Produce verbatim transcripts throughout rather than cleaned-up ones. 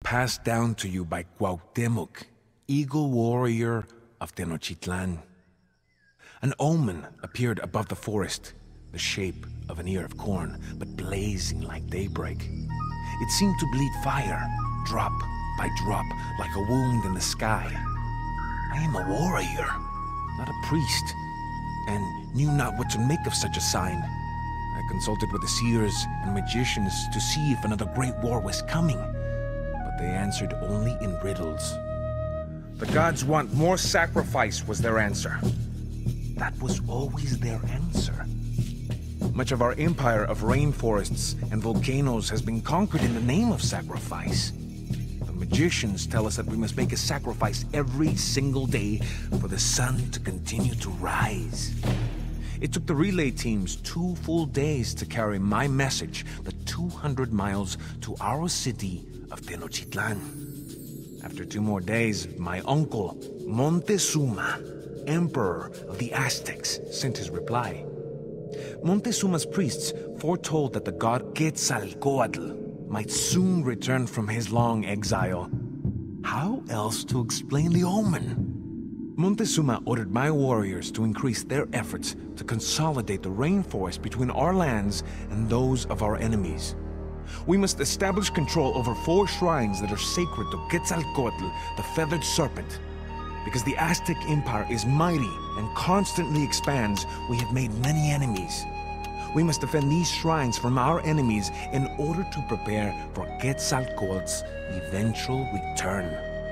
passed down to you by Cuauhtémoc, Eagle Warrior of Tenochtitlan. An omen appeared above the forest, the shape of an ear of corn, but blazing like daybreak. It seemed to bleed fire, drop by drop, like a wound in the sky. I am a warrior, not a priest, and knew not what to make of such a sign. I consulted with the seers and magicians to see if another great war was coming, but they answered only in riddles. The gods want more sacrifice, was their answer. That was always their answer. Much of our empire of rainforests and volcanoes has been conquered in the name of sacrifice. The magicians tell us that we must make a sacrifice every single day for the sun to continue to rise. It took the relay teams two full days to carry my message, the two hundred miles to our city of Tenochtitlan. After two more days, my uncle, Montezuma, Emperor of the Aztecs, sent his reply. Montezuma's priests foretold that the god Quetzalcoatl might soon return from his long exile. How else to explain the omen? Montezuma ordered my warriors to increase their efforts to consolidate the rainforest between our lands and those of our enemies. We must establish control over four shrines that are sacred to Quetzalcoatl, the feathered serpent. Because the Aztec Empire is mighty and constantly expands, we have made many enemies. We must defend these shrines from our enemies in order to prepare for Quetzalcoatl's eventual return.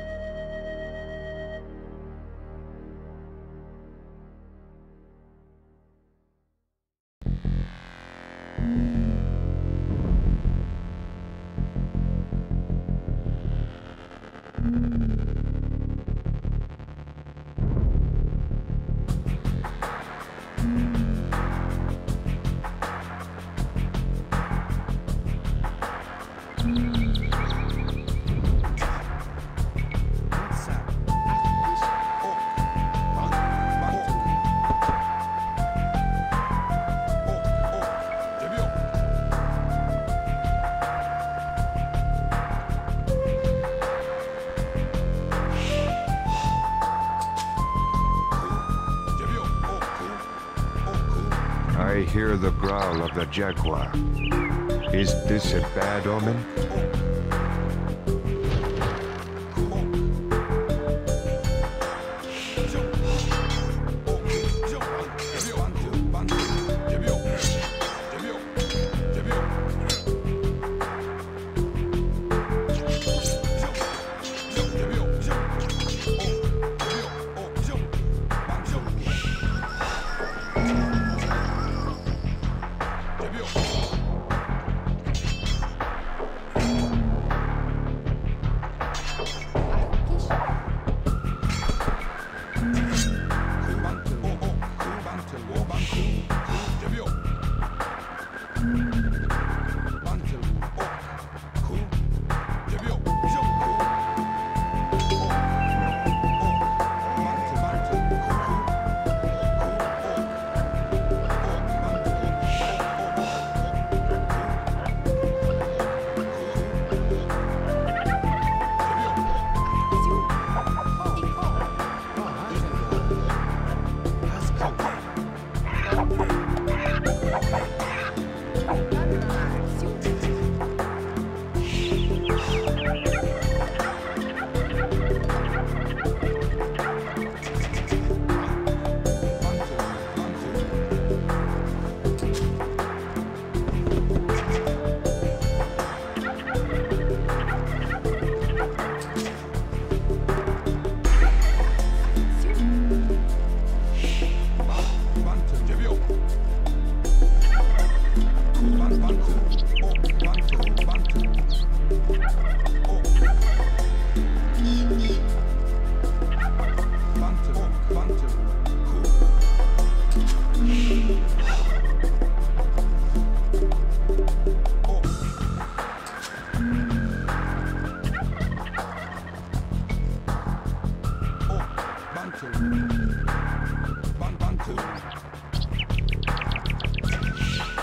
I hear the growl of the jaguar. Is this a bad omen?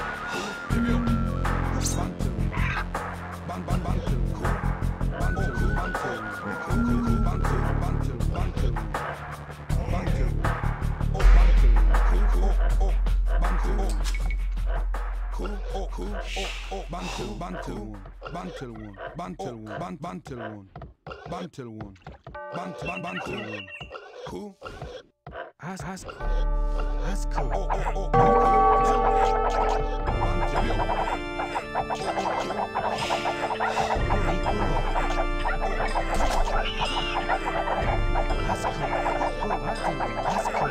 Ban, ban, ban, cool. Ban, cool. Cool. Oh, oh, Bantel, Bantel one. Bantel one. Bantel one. Ban, Bantel one. Bantel one. Bant, ban, Bantel one. Cool. Has, has, cool. Has, cool. Oh, oh, oh, oh, cool. Bantel one. Has, cool. Has, cool.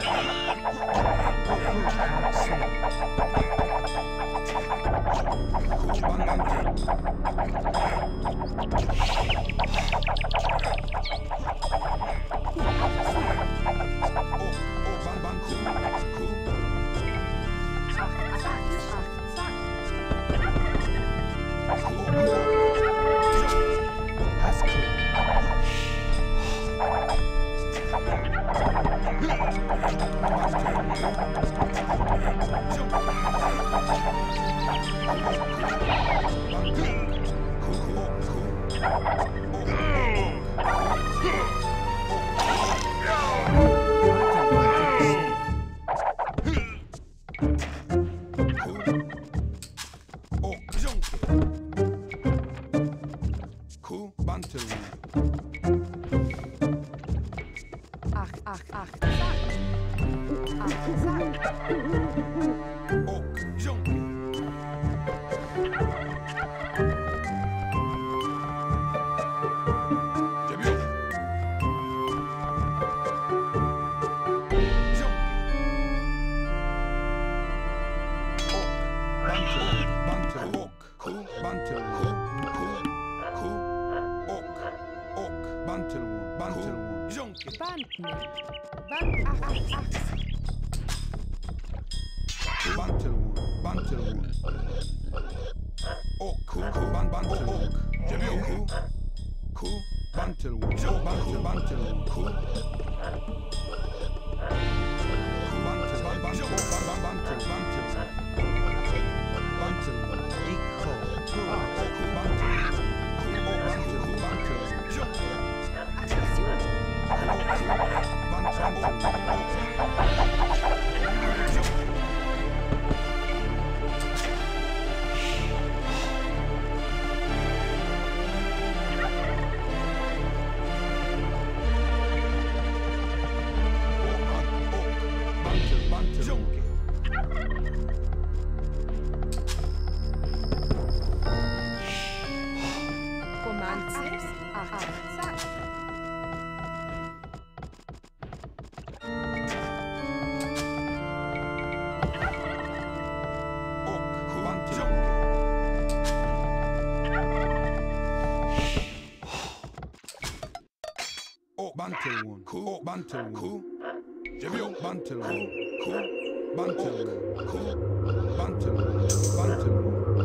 Bantel one. Cool. Bantel one. Cool. Jimmy. Bantel one. Cool. Bantel one. Cool. Bantel one. Bantel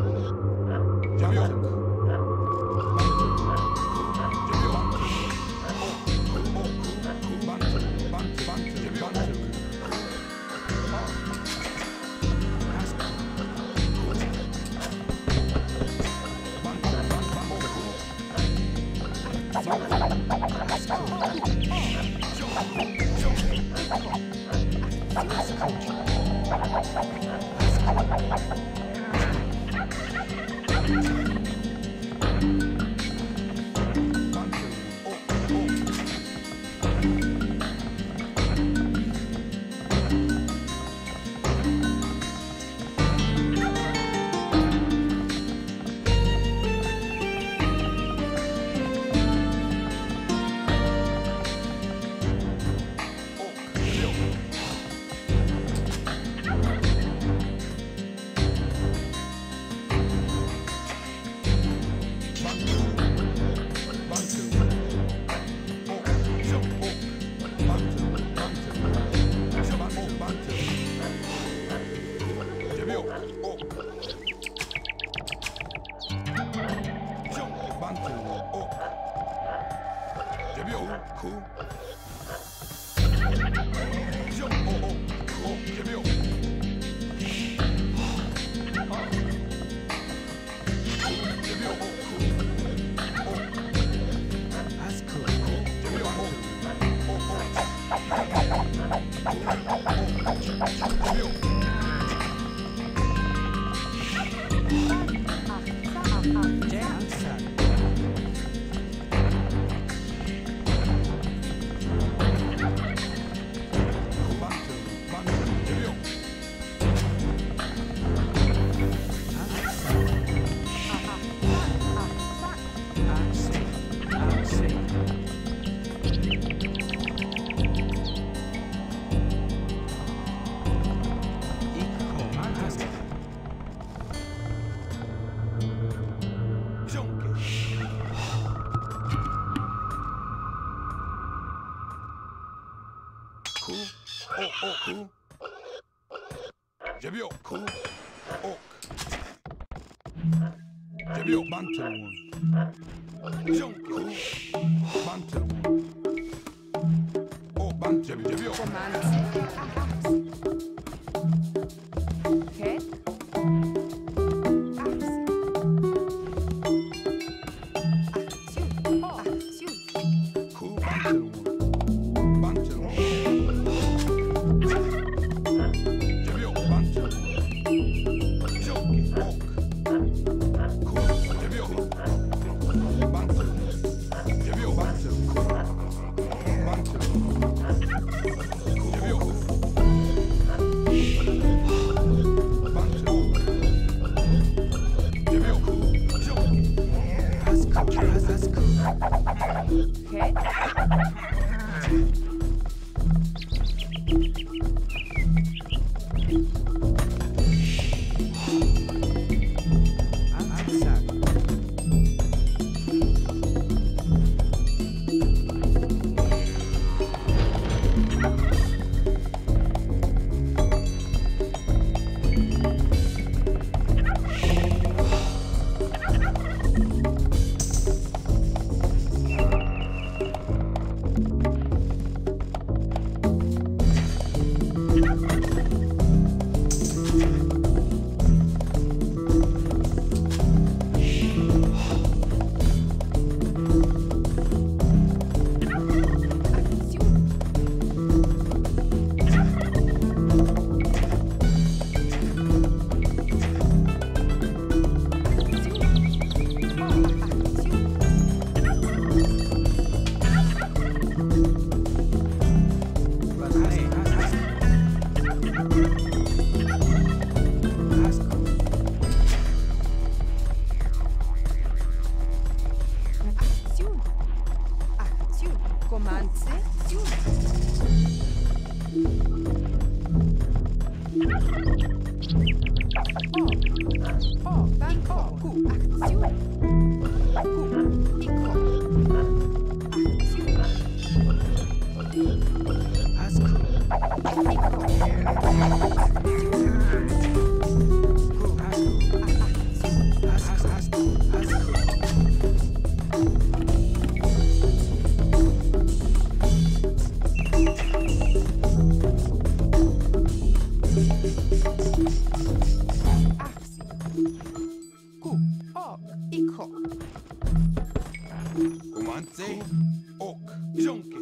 one. Jimmy. Bantel one. Jimmy. Oku. Jebio. Ku. Ok. Jebio. Bantel one. Jonku. Bantel one. Oh, bantel. Jebio. Okay. Ku. Bantel one. Bantel one. Jebio. Bantel one. Jonku. Ok. Ku. Jebio. Bantel. Jebio. Bantel. Bantel. Jebio. Bantel. Jebio. Jonku. Okay. Kumante, ok, jonke,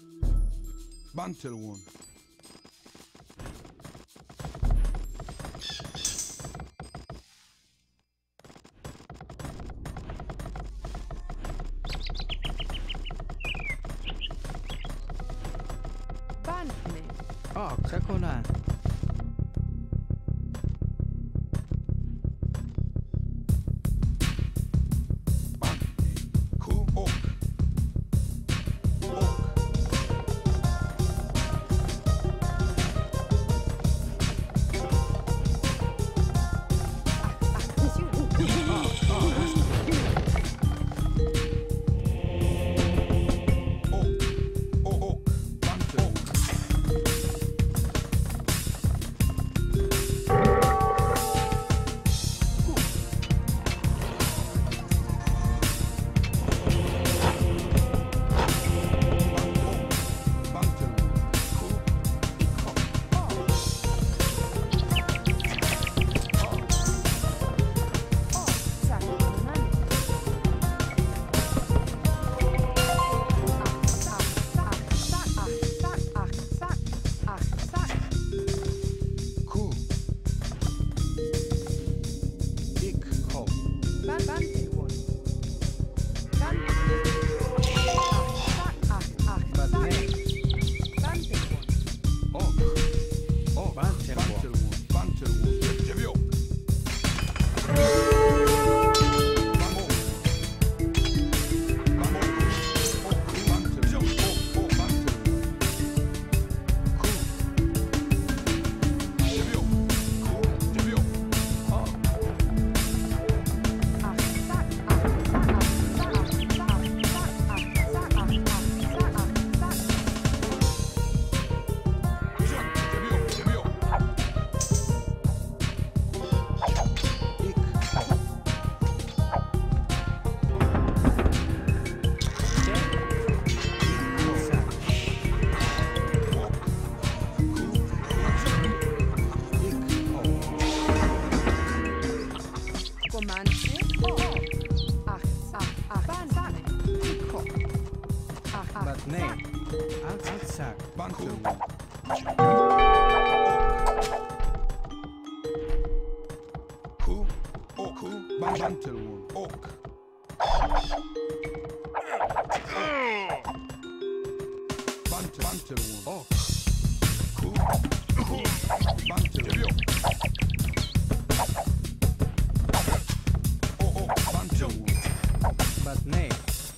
bantel one. Bantne. Oh, Kakona. Ku, ok, ok. Ok, ok, bantel. But nay, outside. Bantelwood. Ku. Oak. Ku. Bantelwood. Oak. Bantel. Bantelwood. Oak. Ku. Ku. Bantelwood. Oh, oh, Bantelwood. But nay.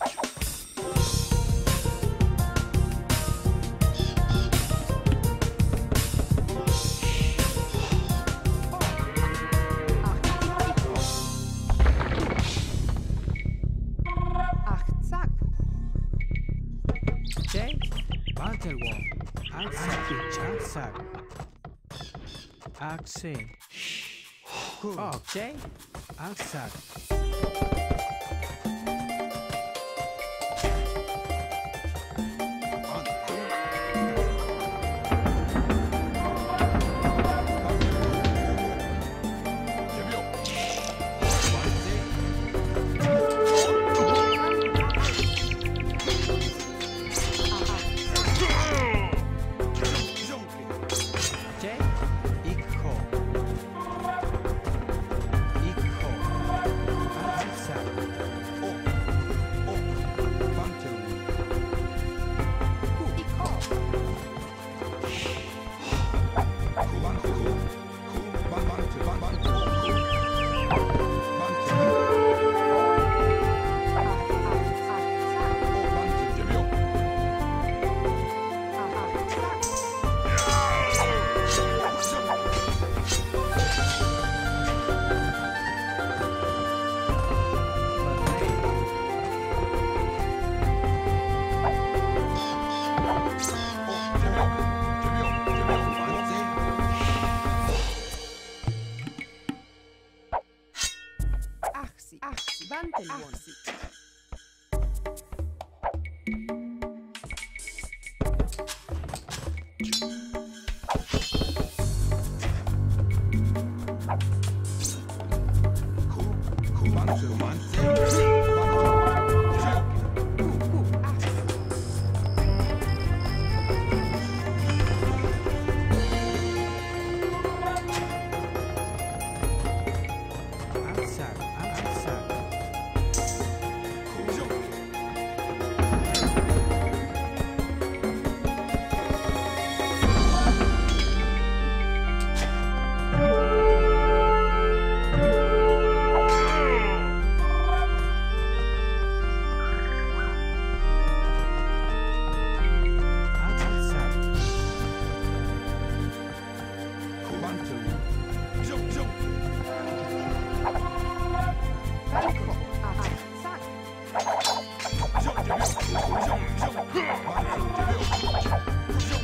Achtzak. Jay, Bantelwall, outside, outside. Axie. Oh, Jay, outside. Jay, Ikko. Ikko. Outside. Oak. Oak. Bantelwood. Iko. Ku. Bantelwood. Ku. Ban. Bantel. Ban. Bantelwood. Ku. Bantelwood. Oh, Bantel. Jebio. Achsi. Achsi. Bantelwon. Ku. Ku. Bantel. Bantel. Outside, outside. Outside. Ku. Bantelwood. Jump, jump. Iko. Achtzak. Jump, jebio. Jump, jump. Bantel. Jebio. Jump.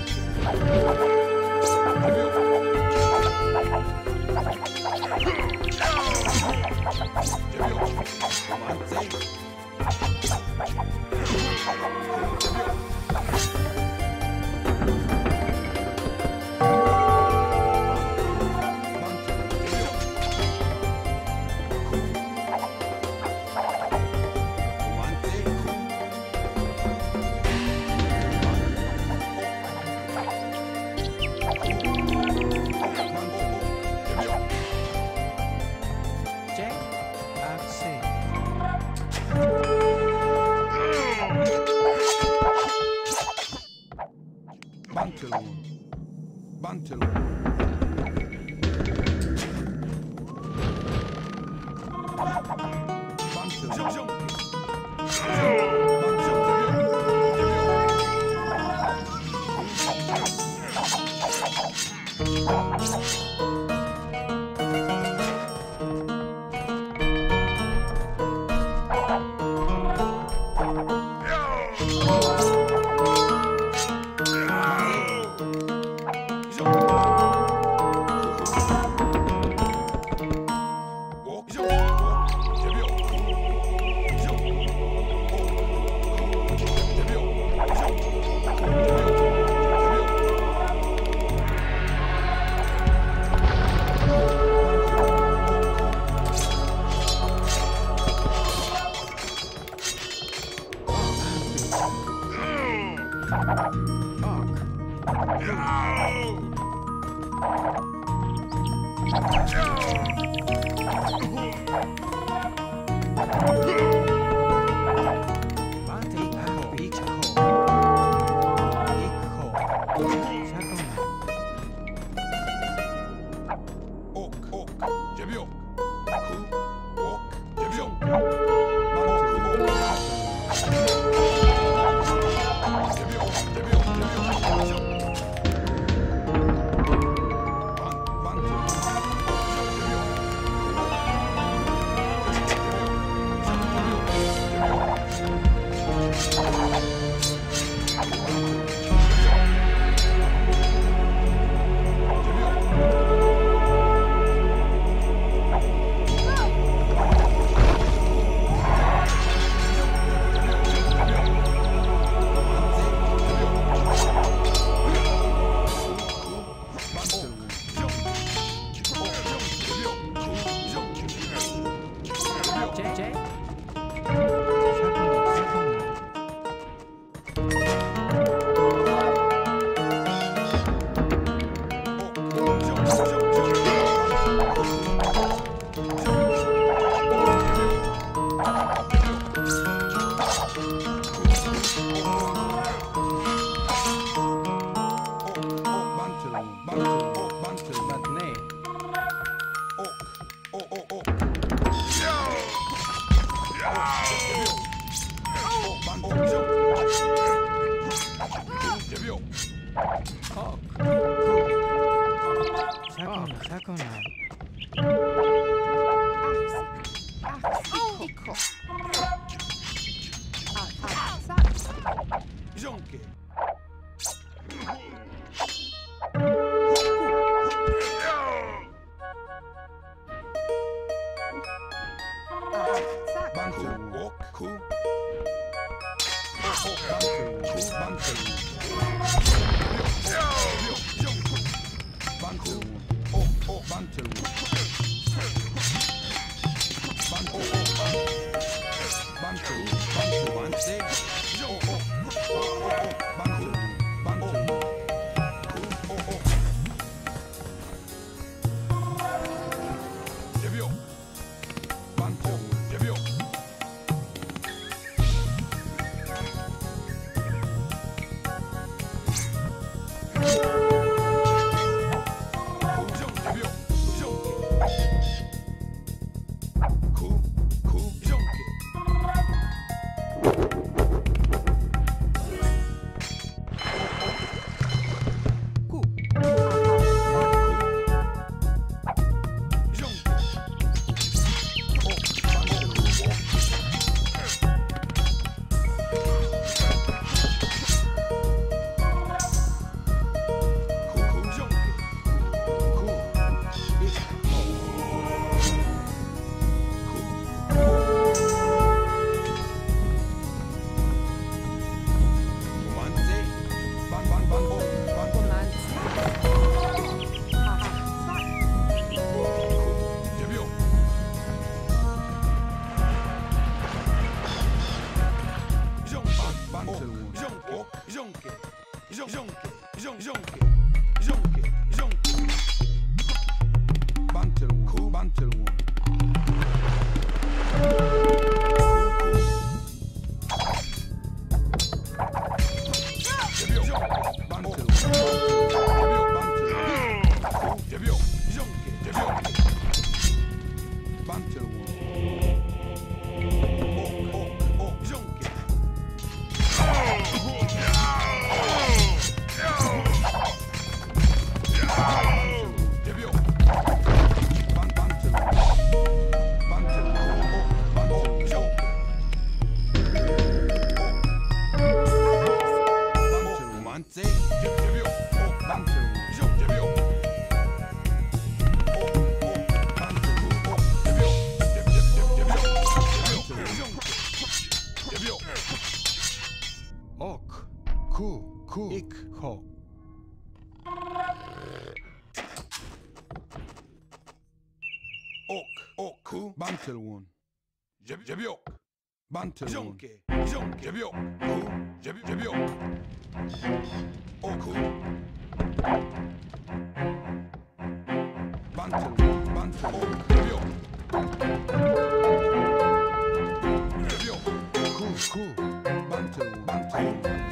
Jebio. Bantel. Jay, Axie. Bantelwood. Bantelwood. Bantelwood. Bantelwon. Jebiok. Bantelwon. Jonke. Jonke. Jebiok. Jebiok. Oku. Bantel, bantel, ok. Jebio. Jebio. Cool, cool. Bantel, bantel.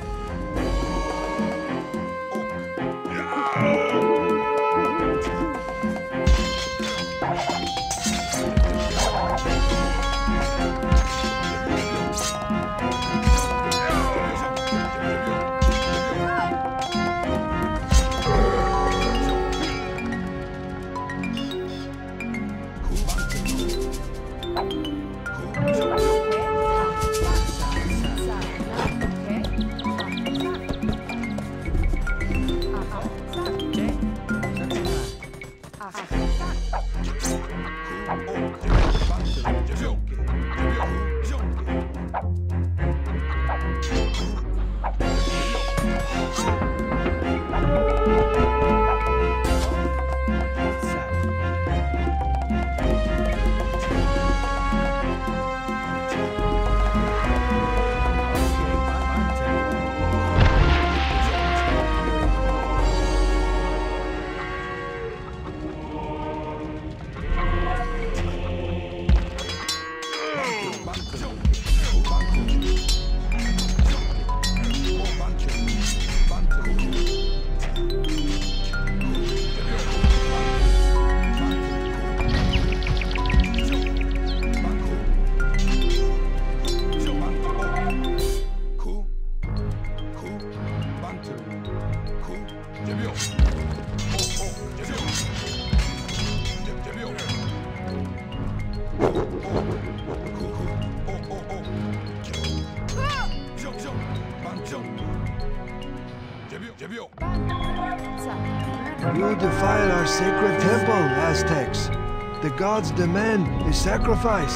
You defile our sacred temple, Aztecs. The gods demand a sacrifice.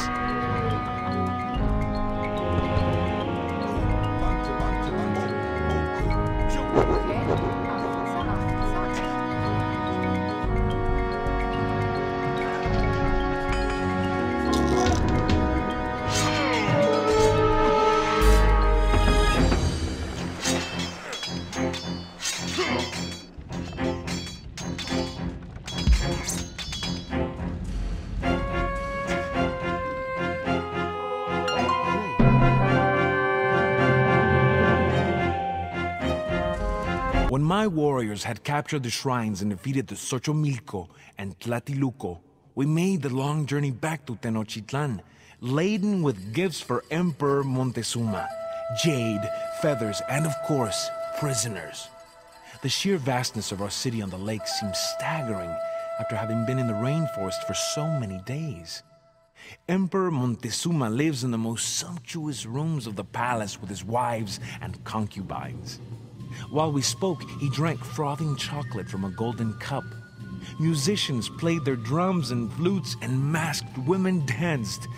When my warriors had captured the shrines and defeated the Xochomilco and Tlatelolco, we made the long journey back to Tenochtitlan, laden with gifts for Emperor Montezuma, jade, feathers, and of course, prisoners. The sheer vastness of our city on the lake seemed staggering after having been in the rainforest for so many days. Emperor Montezuma lives in the most sumptuous rooms of the palace with his wives and concubines. While we spoke, he drank frothing chocolate from a golden cup. Musicians played their drums and flutes, and masked women danced.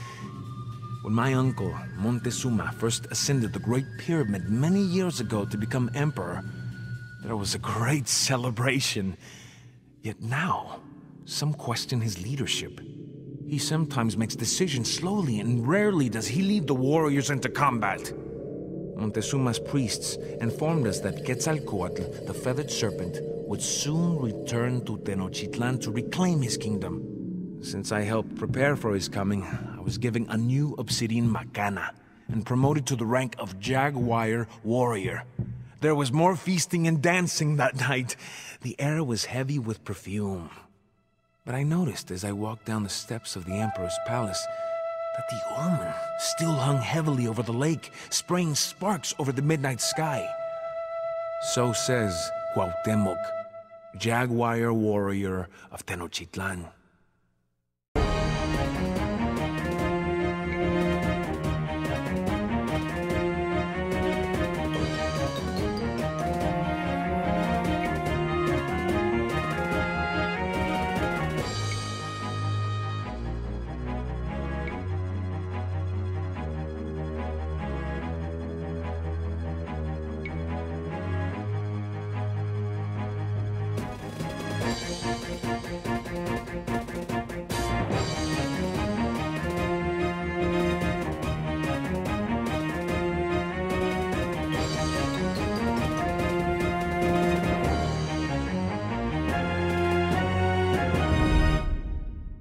When my uncle, Montezuma, first ascended the Great Pyramid many years ago to become emperor, there was a great celebration. Yet now, some question his leadership. He sometimes makes decisions slowly, and rarely does he lead the warriors into combat. Montezuma's priests informed us that Quetzalcoatl, the feathered serpent, would soon return to Tenochtitlan to reclaim his kingdom. Since I helped prepare for his coming, I was given a new obsidian macana and promoted to the rank of Jaguar warrior. There was more feasting and dancing that night. The air was heavy with perfume. But I noticed as I walked down the steps of the Emperor's palace that the omen still hung heavily over the lake, spraying sparks over the midnight sky. So says Cuauhtémoc, Jaguar warrior of Tenochtitlan.